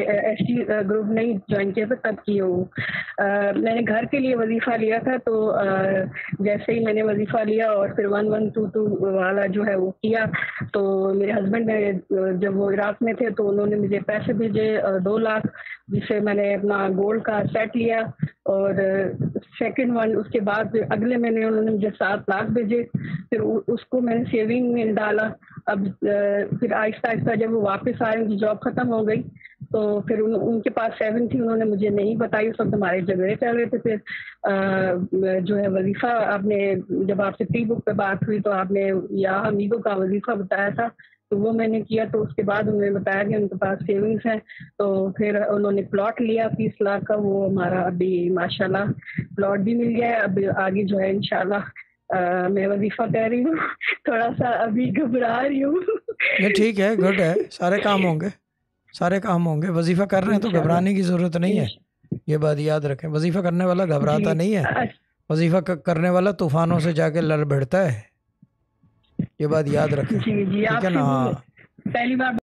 ST group नहीं join किया था, तब की हूँ। मैंने घर के लिए वजीफ़ा लिया था, तो जैसे ही मैंने वजीफ़ा लिया और फिर 1122 वाला जो है वो किया, तो मेरे हस्बैंड ने जब वो इराक में थे तो उन्होंने मुझे पैसे भेजे 2 लाख, जिससे मैंने अपना गोल्ड का सेट लिया। और सेकंड वन उसके बाद अगले महीने उन्होंने मुझे 7 लाख भेजे, फिर उसको मैंने सेविंग में डाला। अब फिर आहिस्ता-आहिस्ता जब वो वापस आए, उनकी जॉब खत्म हो गई, तो फिर उनके पास सेविंग थी, उन्होंने मुझे नहीं बताई। उस वक़्त हमारे झगड़े चल रहे थे। फिर जो है वज़ीफ़ा आपने, जब आपसे प्री बुक पे बात हुई तो आपने या हमीदों का वज़ीफ़ा बताया था, तो वो मैंने किया। तो उसके बाद उन्होंने बताया कि उनके पास सेविंग्स हैं, तो फिर उन्होंने प्लॉट लिया 30 लाख का। वो हमारा अभी माशाल्लाह प्लॉट भी मिल गया है। अब आगे जो है इंशाल्लाह मैं वज़ीफ़ा कर रही हूँ। थोड़ा-सा अभी घबरा रही हूँ। नहीं ठीक है, गुड है, सारे काम होंगे, सारे काम होंगे। वजीफा कर रहे हैं तो इंशाल्लाह। घबराने की ज़रूरत नहीं है, ये बात याद रखें। वजीफा करने वाला जी। घबराता नहीं है, वजीफा करने वाला तूफानों से जाके लड़ भिड़ता है, ये बात याद रखें, जी, जी, ठीक है ना? आपसे वो हाँ। पहली बार